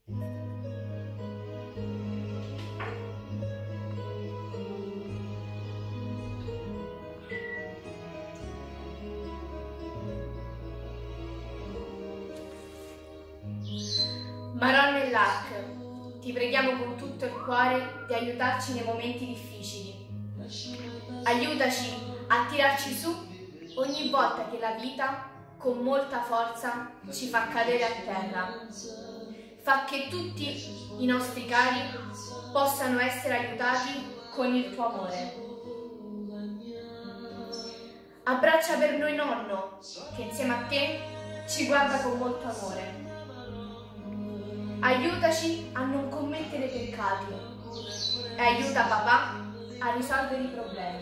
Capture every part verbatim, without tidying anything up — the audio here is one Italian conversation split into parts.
Maronna e Lark, ti preghiamo con tutto il cuore di aiutarci nei momenti difficili. Aiutaci a tirarci su ogni volta che la vita, con molta forza, ci fa cadere a terra. Fa che tutti i nostri cari possano essere aiutati con il tuo amore. Abbraccia per noi nonno, che insieme a te ci guarda con molto amore. Aiutaci a non commettere peccati e aiuta papà a risolvere i problemi.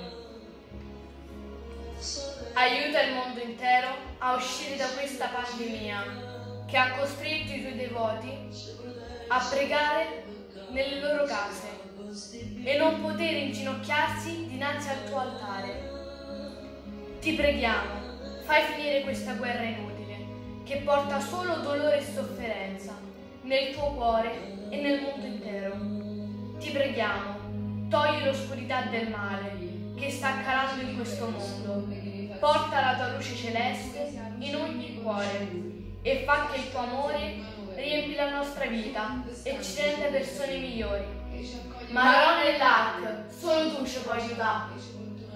Aiuta il mondo intero a uscire da questa pandemia che ha costretto i tuoi devoti a pregare nelle loro case e non poter inginocchiarsi dinanzi al tuo altare. Ti preghiamo, fai finire questa guerra inutile che porta solo dolore e sofferenza nel tuo cuore e nel mondo intero. Ti preghiamo, togli l'oscurità del male che sta calando in questo mondo, porta la tua luce celeste in ogni cuore e fa che il tuo amore riempi la nostra vita e ci renda persone migliori. Maronna e Lark, solo tu ci puoi aiutare.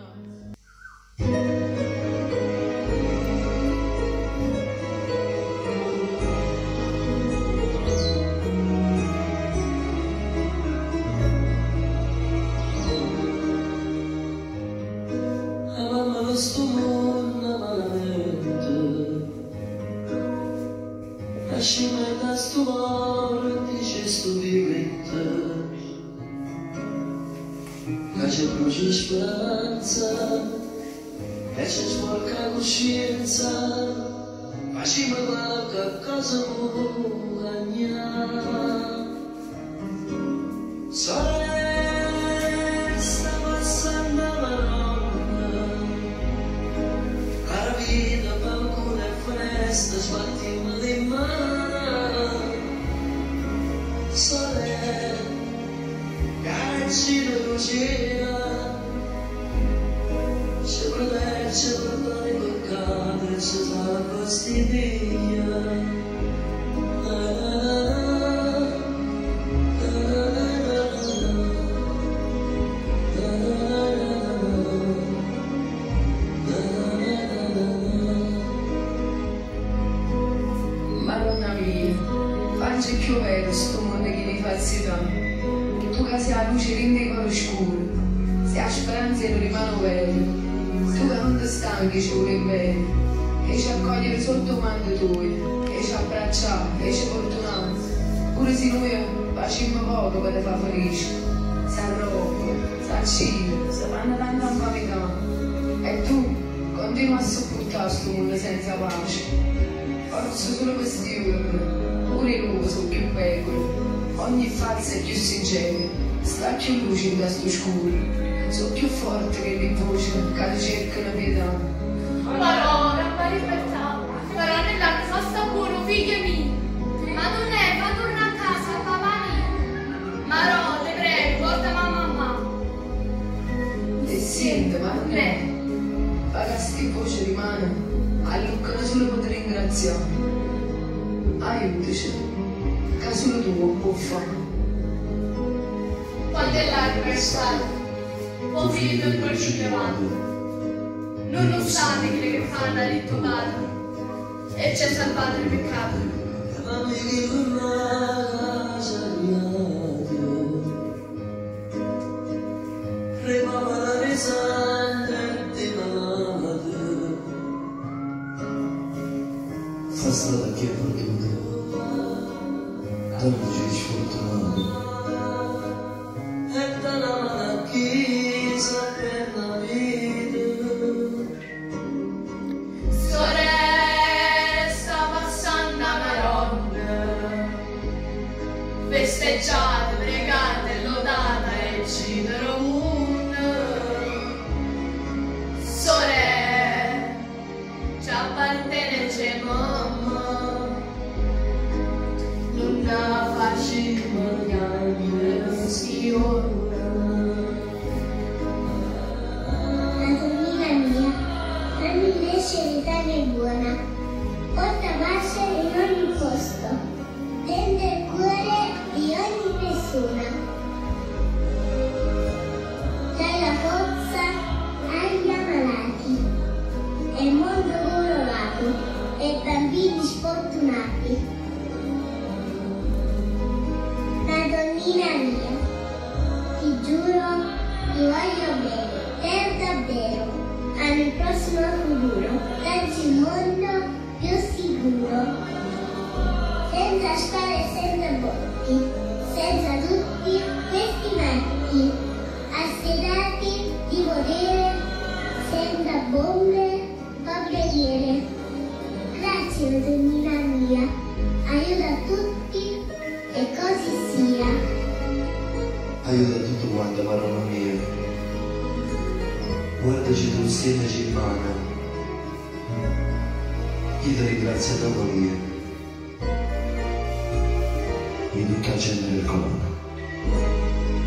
Sto mondo malamente, lasciami da sto cuore, dice sto vivente, che c'è brucia speranza, e c'è sporca coscienza, facciamo qualche cosa può cagnare. Sorelle, sta passando la sbattiamo le mani, sole, cacci la lucina, ci protegge da i peccati, ci salva sti via. Facci più vero sto mondo che di falsità, che tu che sei la luce rende il cuore scuro, sei la speranza e non rimane vero, tu che non ti stanchi ci vuoi bene, e ci accogliere sotto i mandi tuoi, e ci abbracciare, e ci fortunare, pure se noi facciamo poco per te far felice, sei roba, sei cibo, sei fanno tanta infamità, e tu continui a sopportare questo mondo senza pace, forse solo questi giorni. Pure loro sono più pecore, ogni faccia è più sincera, sta più luce in questo scuro, sono più forti che le voci che cercano pietà. Maronna, ma libertà, Maronna la nostra buono figlio mio, ma non è, ma torna a casa, papà mio. Maronna, te prego, porta mamma mamma. E sente, ma non è, fa che sti voci rimane, all'ucca solo per ringraziare. Aiutaci, che solo tu puoi fare. Quando è l'anniversario, o figlio del crucificato, non lo sanno che le fanno a detto padre, e ci ha salvato il peccato. Sta strada che è perduta, dove ci sfortunato. E da una chiesa per la vita. Sorelle, sta passando a Maronna, festeggiate, pregate, lodata e ci darò un. Sorelle, ci appartiene c'è mamma, non la faccio Madonnina mia, fammi crescere sana e buona, porta pace in ogni posto, tende il cuore di ogni persona. Dai la forza agli ammalati, e il mondo colorato, e bambini sfortunati. Madonnina mia, ti giuro, ti voglio bene, per davvero, al prossimo futuro, pensi un mondo più sicuro, senza scuole e senza botti, senza tutti questi matti, assedati di potere, senza bombe o preghiere. Grazie, Madonnina mia, aiuta tutti e così sia. Aiuta tutto quanto, Madonna mia. Guardaci tu insieme ci mana. Io ti ringrazio da Maria. Io ti accendere il colore.